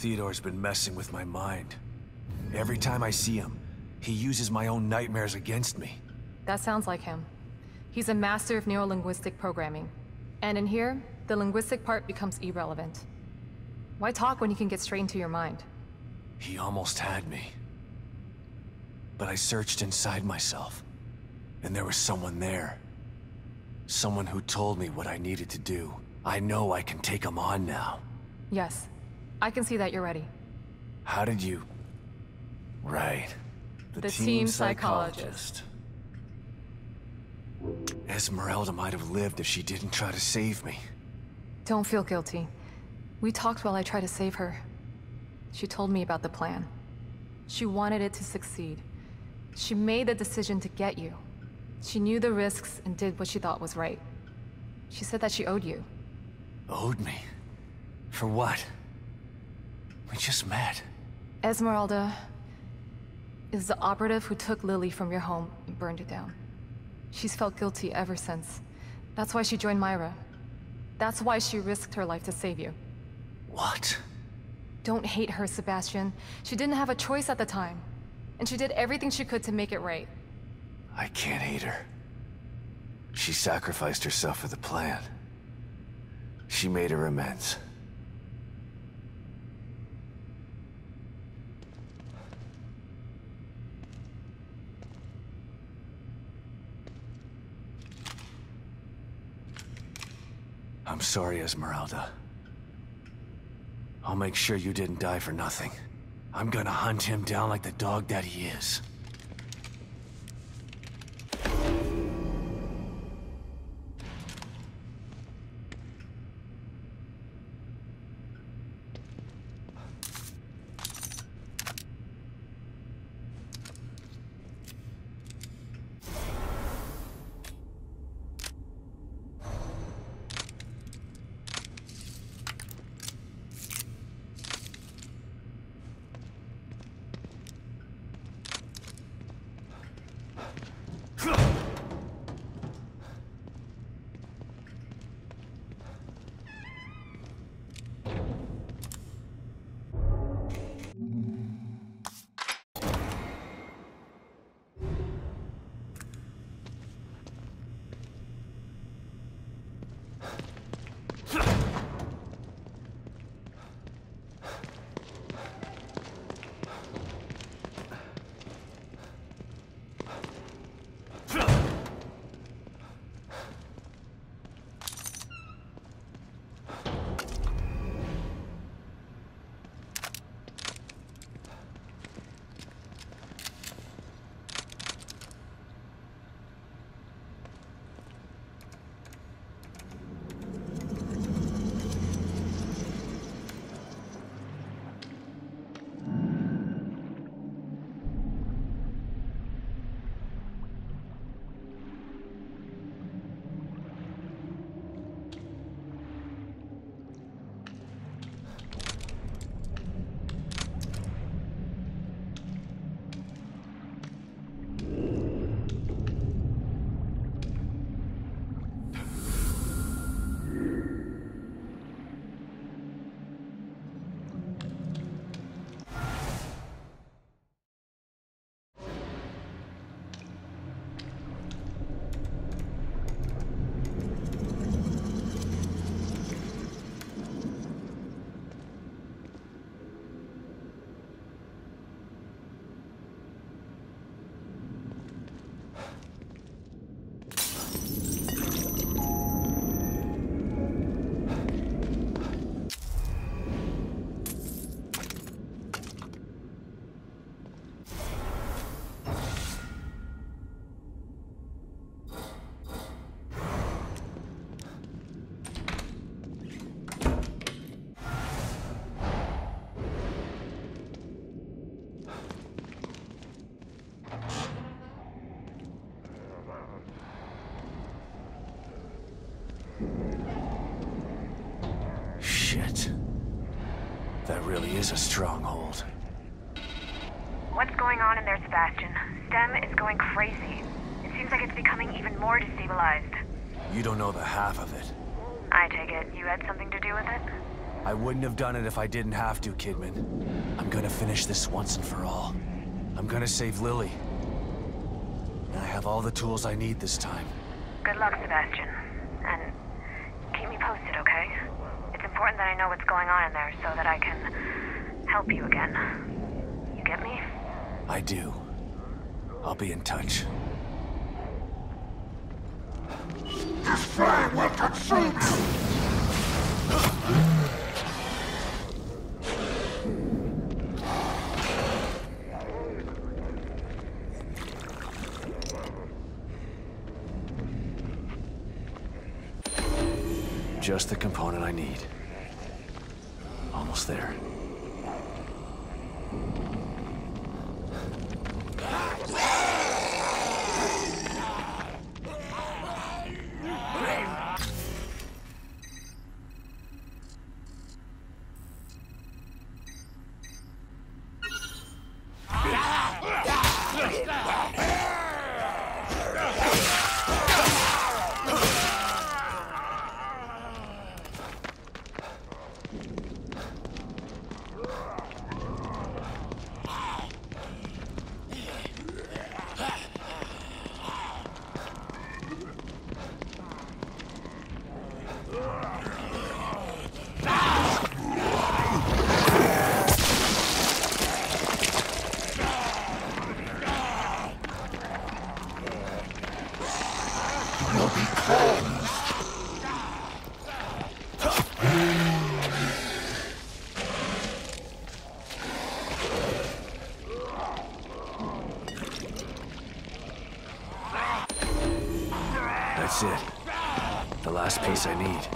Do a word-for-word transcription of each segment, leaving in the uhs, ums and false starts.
Theodore's been messing with my mind. Every time I see him, he uses my own nightmares against me. That sounds like him. He's a master of neurolinguistic programming. And in here, the linguistic part becomes irrelevant. Why talk when you can get straight into your mind? He almost had me. But I searched inside myself, and there was someone there. Someone who told me what I needed to do. I know I can take him on now. Yes, I can see that you're ready. How did you... Right. The, The team, team psychologist. Esmeralda might have lived if she didn't try to save me. Don't feel guilty. We talked while I tried to save her. She told me about the plan. She wanted it to succeed. She made the decision to get you. She knew the risks and did what she thought was right. She said that she owed you. Owed me? For what? We just met. Esmeralda is the operative who took Lily from your home and burned it down. She's felt guilty ever since. That's why she joined Myra. That's why she risked her life to save you. What? Don't hate her, Sebastian. She didn't have a choice at the time. And she did everything she could to make it right. I can't hate her. She sacrificed herself for the plan. She made her amends. I'm sorry, Esmeralda. I'll make sure you didn't die for nothing. I'm gonna hunt him down like the dog that he is. Shit. That really is a stronghold. What's going on in there, Sebastian? STEM is going crazy. It seems like it's becoming even more destabilized. You don't know the half of it. I take it you had something to do with it? I wouldn't have done it if I didn't have to, Kidman. I'm gonna finish this once and for all. I'm gonna save Lily. And I have all the tools I need this time. Good luck, Sebastian. And keep me posted, okay? It's important that I know what's going on in there so that I can help you again. You get me? I do. I'll be in touch. This flame will consume you! Just the component I need. Almost there. That's it. The last piece I need.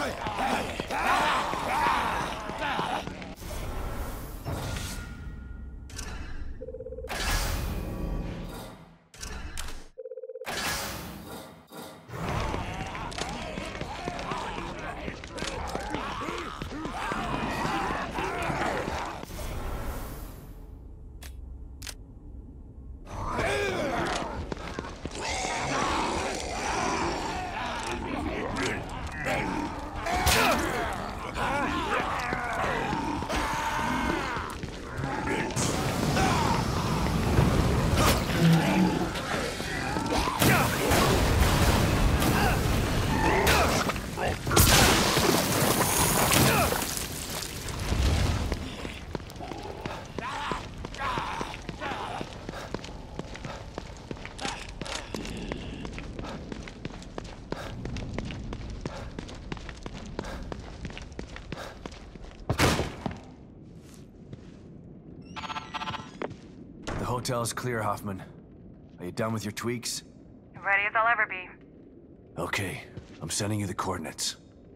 The hotel's clear, Hoffman. Are you done with your tweaks? Ready as I'll ever be. Okay, I'm sending you the coordinates.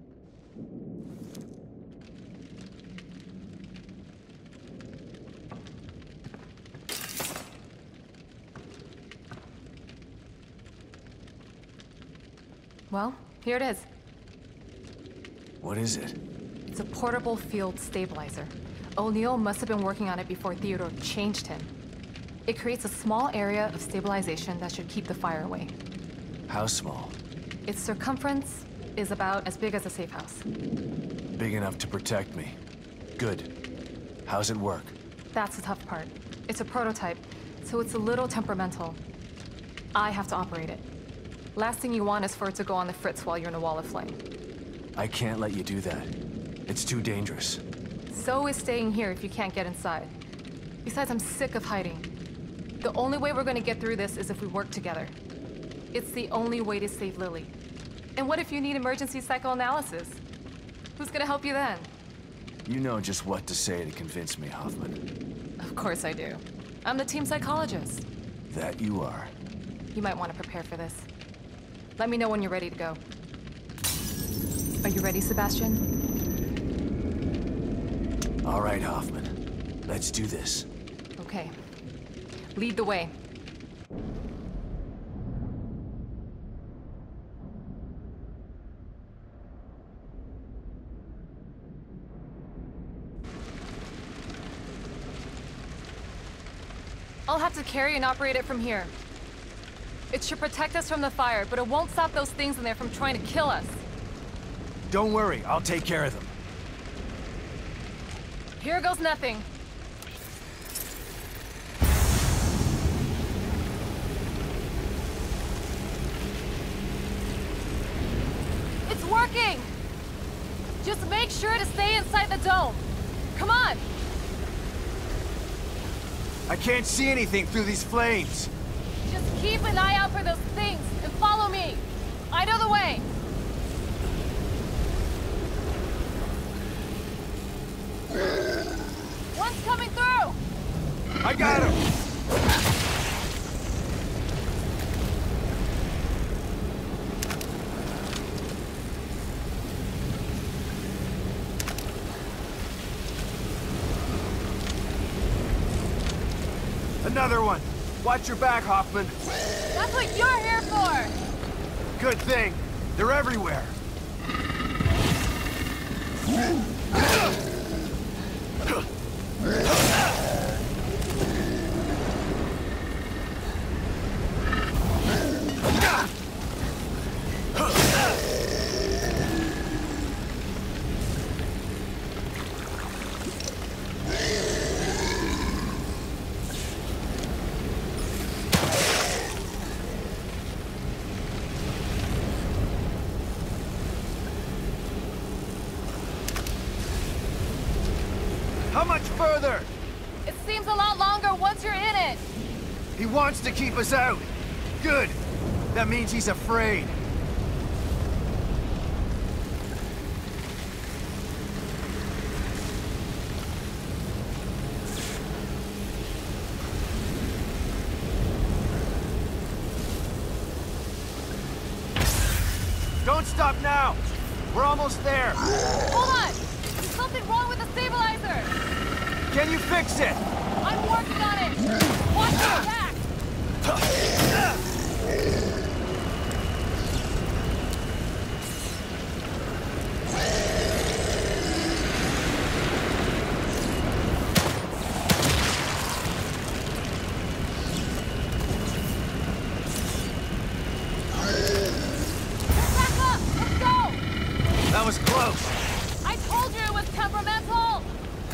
Well, here it is. What is it? It's a portable field stabilizer. O'Neill must have been working on it before Theodore changed him. It creates a small area of stabilization that should keep the fire away. How small? Its circumference is about as big as a safe house. Big enough to protect me. Good. How's it work? That's the tough part. It's a prototype, so it's a little temperamental. I have to operate it. Last thing you want is for it to go on the fritz while you're in a wall of flame. I can't let you do that. It's too dangerous. So is staying here if you can't get inside. Besides, I'm sick of hiding. The only way we're gonna get through this is if we work together. It's the only way to save Lily. And what if you need emergency psychoanalysis? Who's gonna help you then? You know just what to say to convince me, Hoffman. Of course I do. I'm the team psychologist. That you are. You might want to prepare for this. Let me know when you're ready to go. Are you ready, Sebastian? All right, Hoffman. Let's do this. Okay. Lead the way. I'll have to carry and operate it from here. It should protect us from the fire, but it won't stop those things in there from trying to kill us. Don't worry, I'll take care of them. Here goes nothing. It's working! Just make sure to stay inside the dome. Come on! I can't see anything through these flames. Just keep an eye out for those things and follow me. I know the way. One's coming through! I got him! Another one! Watch your back, Hoffman! That's what you're here for! Good thing! They're everywhere! How much further? It seems a lot longer once you're in it. He wants to keep us out. Good. That means he's afraid. Don't stop now. We're almost there. Hold on! There's something wrong with the stabilizer! Can you fix it? I'm working on it! Watch your back! Back up! Let's go! That was close. I told you it was temperamental!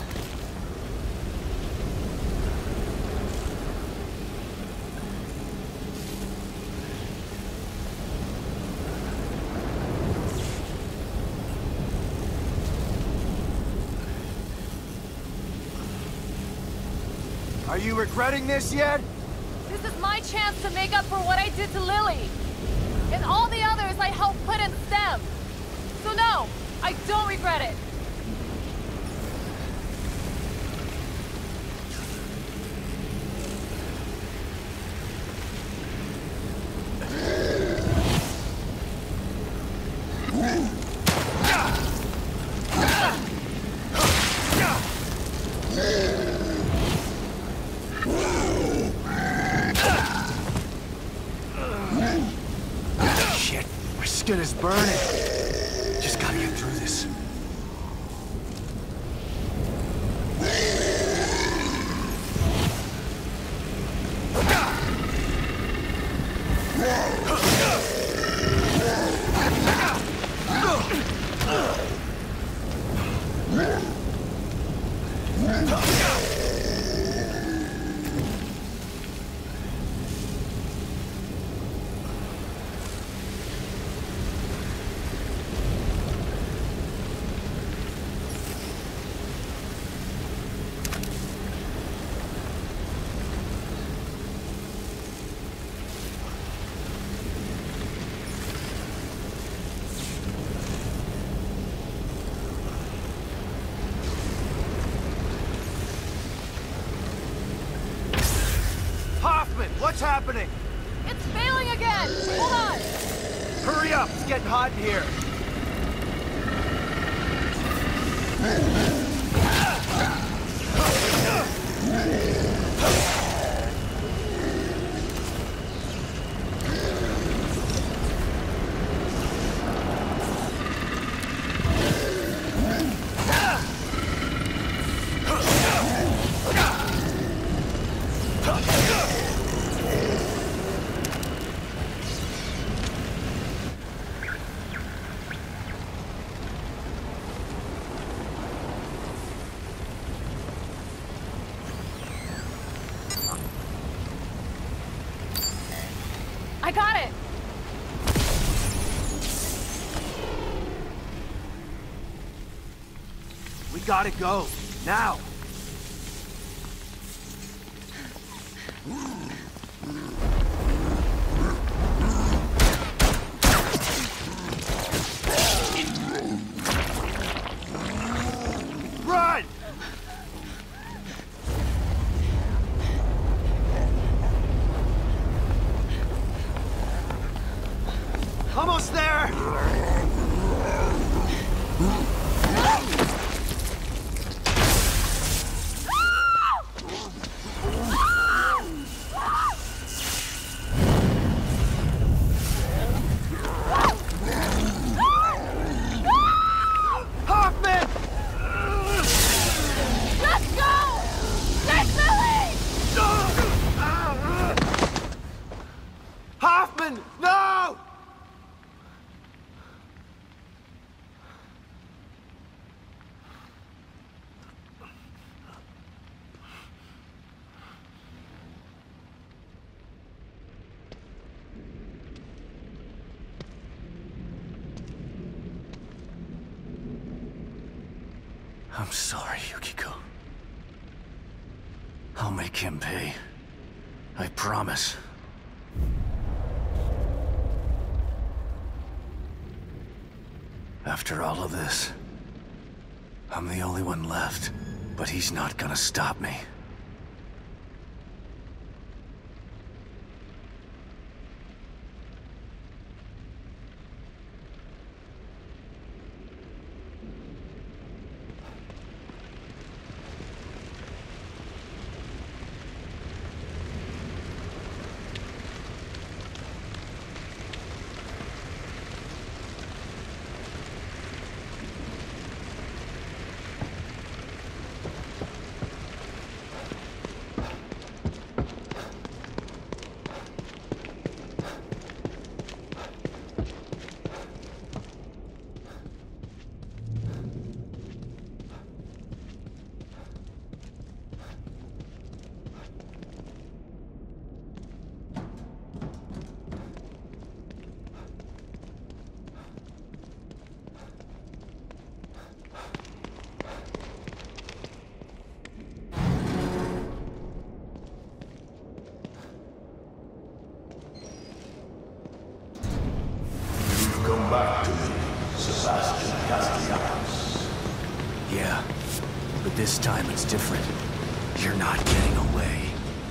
Are you regretting this yet? This is my chance to make up for what I did to Lily. And all the others I helped put in STEM. So no, I don't regret it. Shit, my skin is burning. Just gotta get through this. Hoffman, what's happening? It's failing again! Hold on! Hurry up, it's getting hot in here. got it! We gotta go. Now! Run! Almost there! Hoffman! Let's go! Take the lead! Hoffman! No! I'm sorry, Yukiko. I'll make him pay. I promise. After all of this, I'm the only one left, but he's not gonna stop me. Come back to me, Sebastian Castellanos. Yeah, but this time it's different. You're not getting away.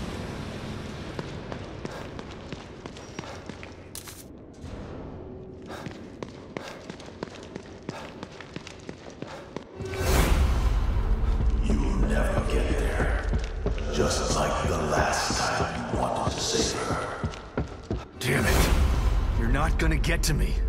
You'll never get there. Just like the last time you wanted to save her. Damn it! You're not gonna get to me.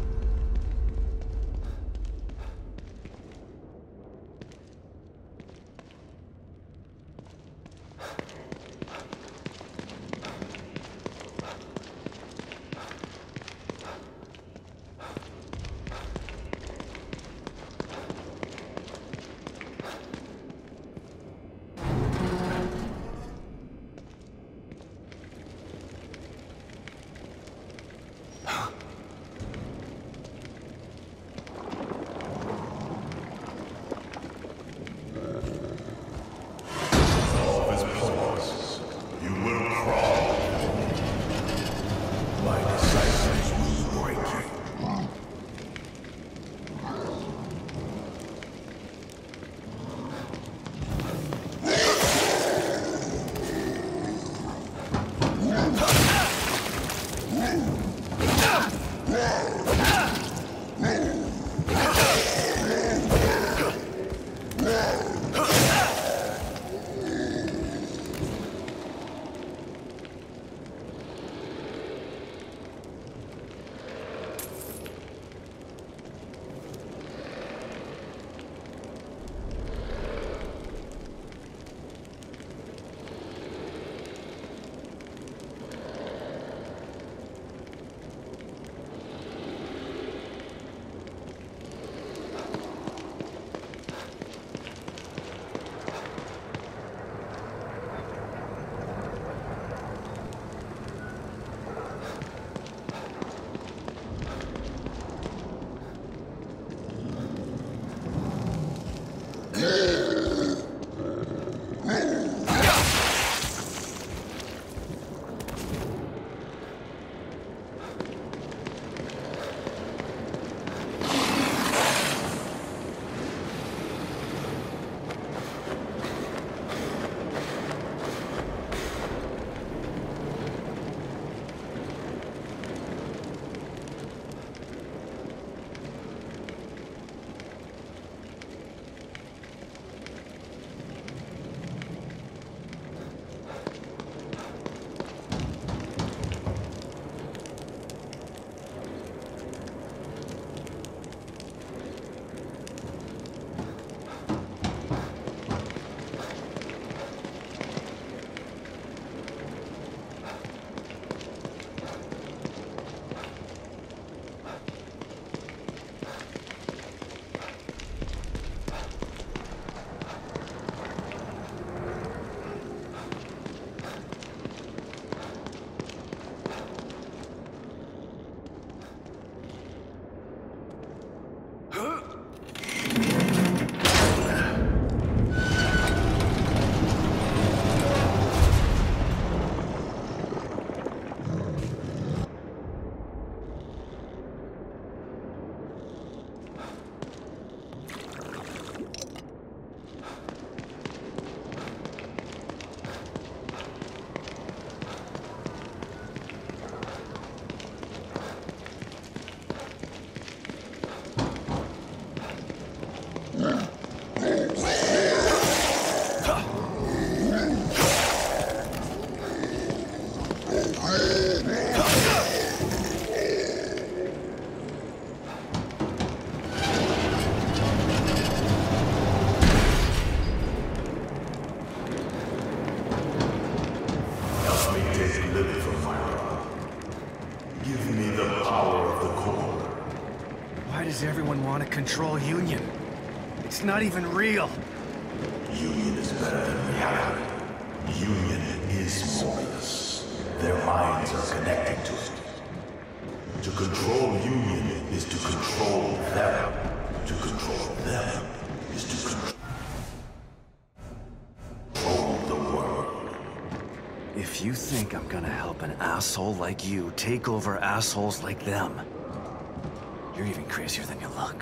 does everyone want to control Union? It's not even real. Union is better than reality. Union is Morbius. Their minds are connected to it. To control Union is to control them. To control them is to control the world. If you think I'm gonna help an asshole like you take over assholes like them, you're even crazier than you look.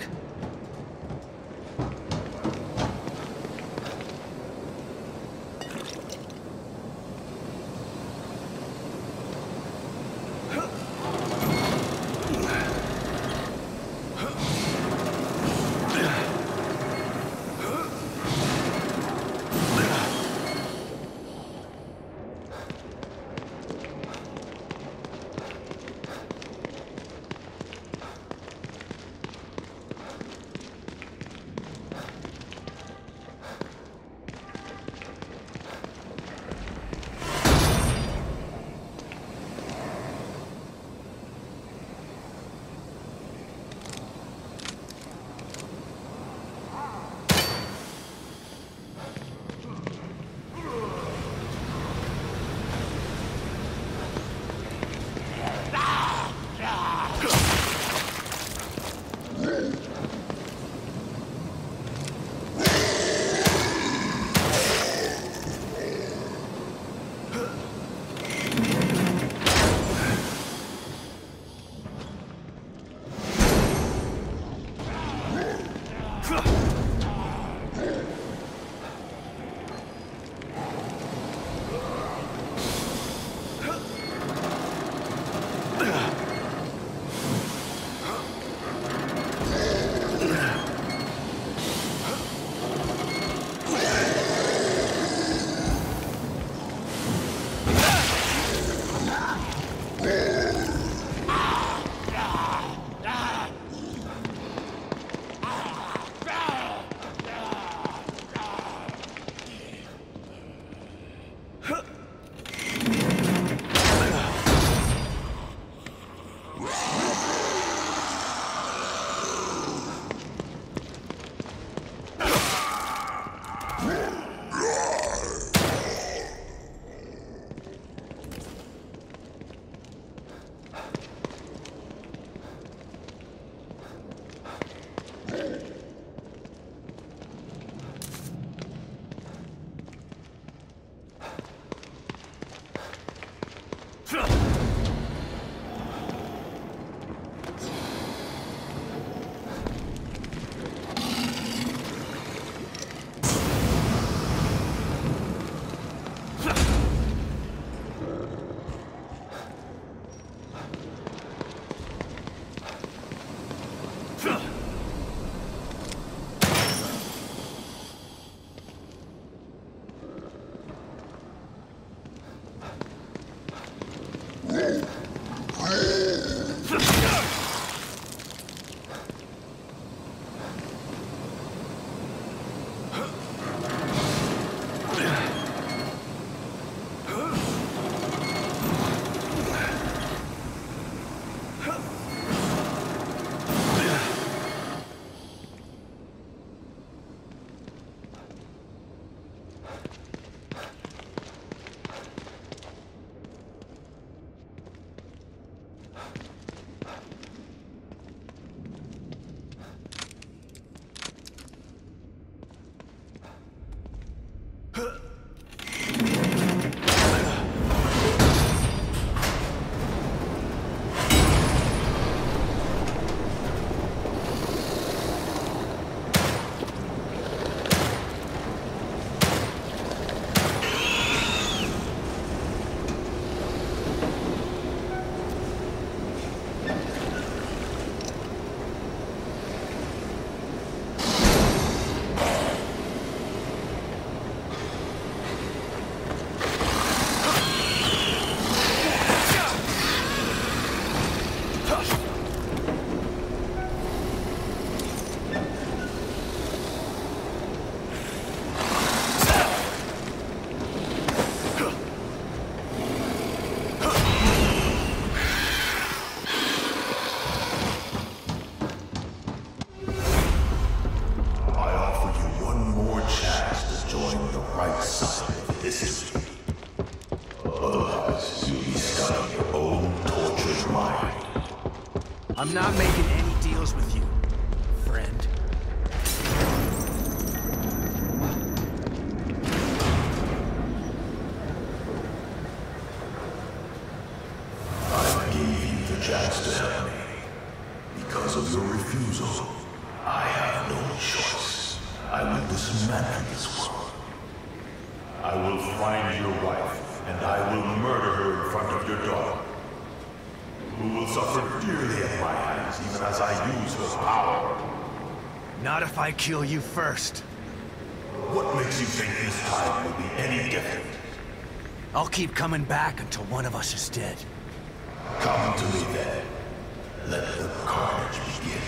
dismantle this world. I will find your wife, and I will murder her in front of your daughter, who will suffer dearly at my hands, even as I use her power. Not if I kill you first. What makes you think this time will be any different? I'll keep coming back until one of us is dead. Come to me then. Let the carnage begin.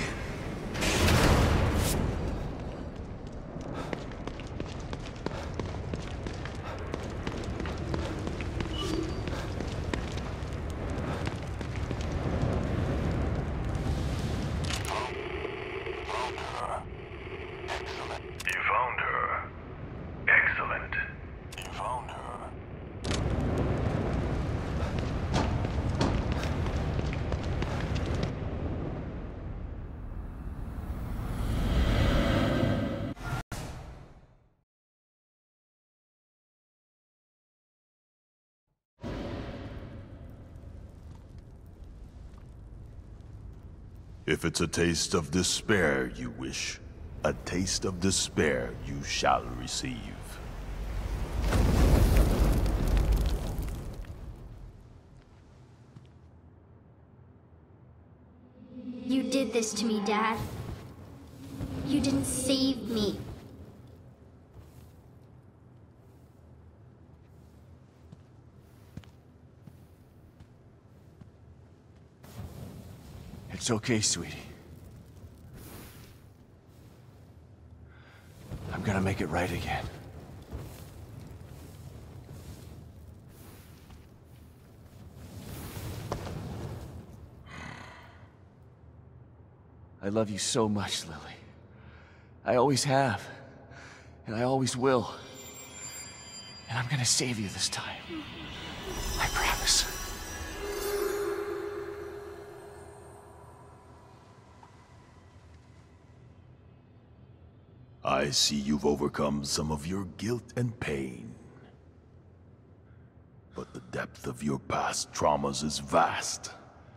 You found her. Excellent. You found her. If it's a taste of despair you wish, a taste of despair you shall receive. You did this to me, Dad. You didn't save me. It's okay, sweetie. I'm gonna make it right again. I love you so much, Lily. I always have. And I always will. And I'm gonna save you this time. I promise. I see you've overcome some of your guilt and pain. But the depth of your past traumas is vast.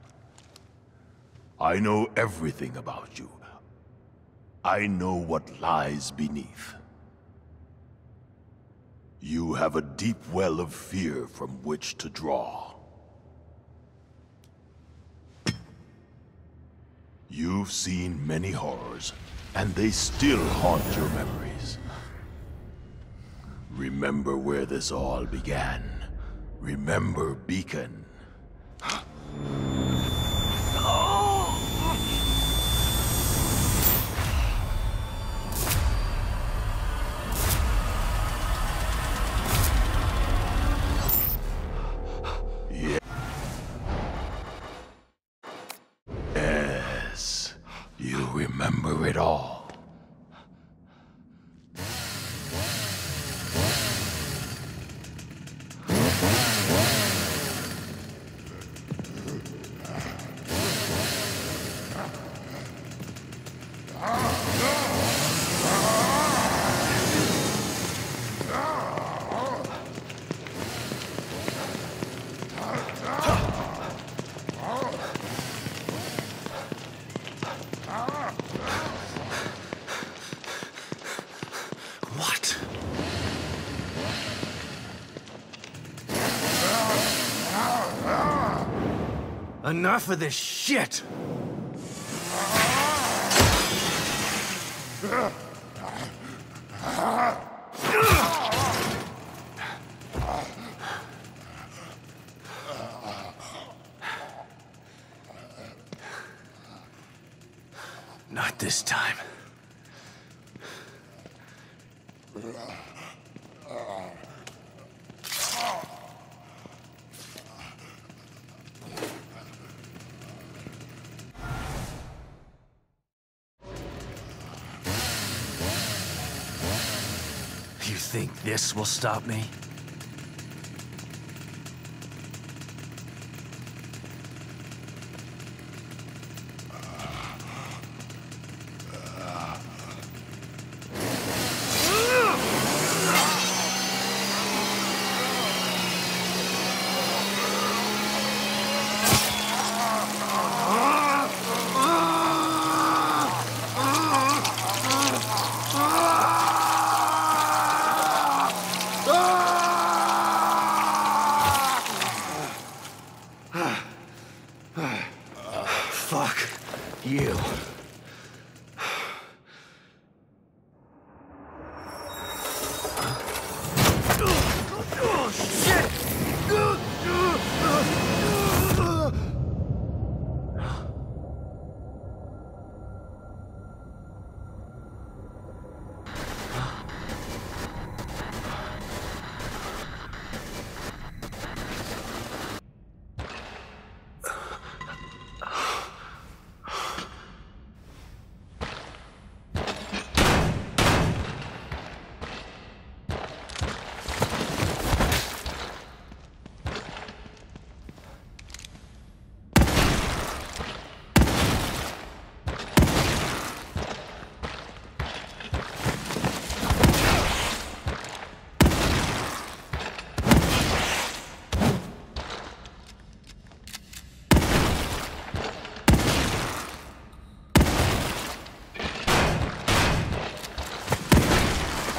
I know everything about you. I know what lies beneath. You have a deep well of fear from which to draw. You've seen many horrors, and they still haunt your memories. Remember where this all began. Remember Beacon. Yes, you remember it all. What? Enough of this shit! Not this time. You think this will stop me?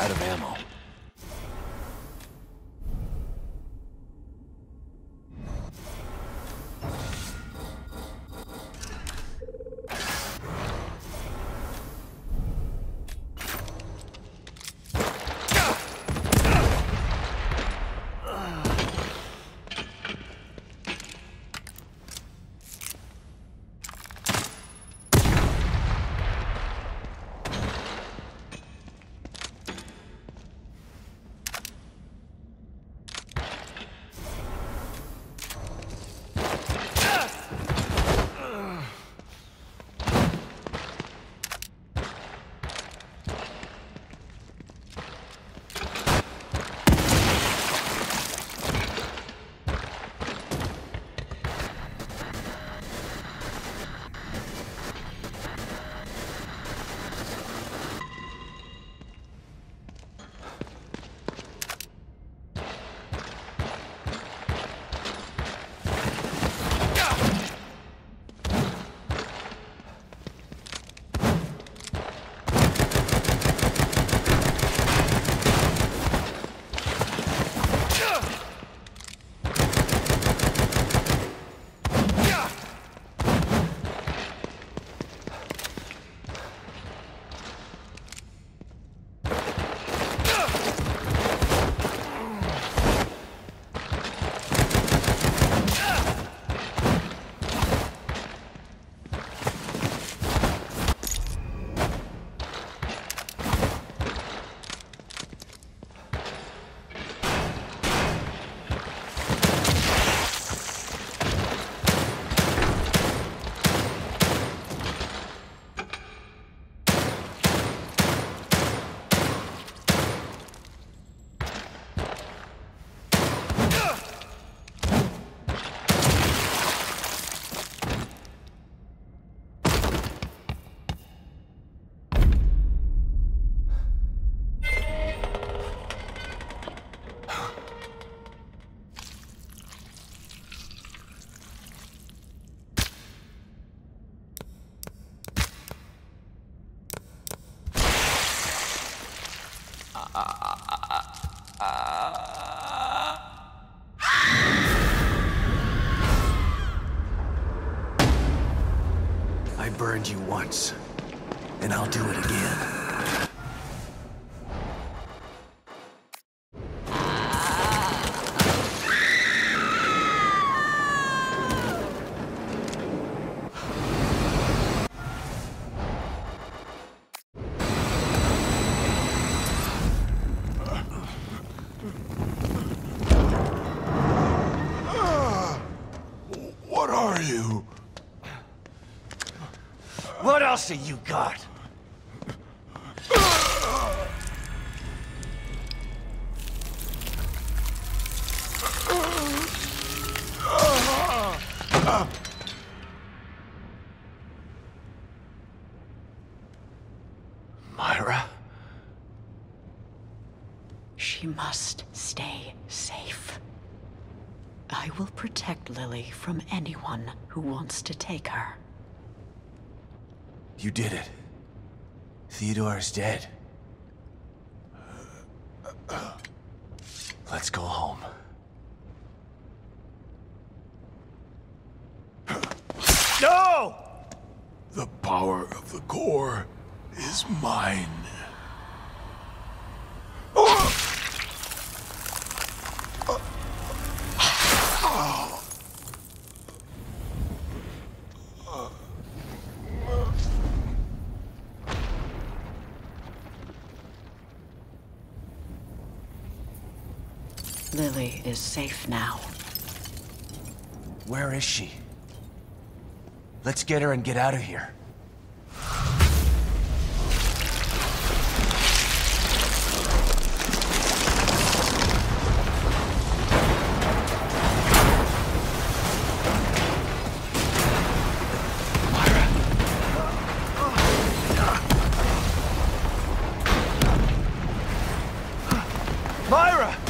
out of ammo. I burned you once, and I'll do it again. What are you? What else have you got? Myra? She must stay safe. I will protect Lily from anyone who wants to take her. You did it. Theodore is dead. Let's go home. No! The power of the core is mine. Lily is safe now. Where is she? Let's get her and get out of here. Myra!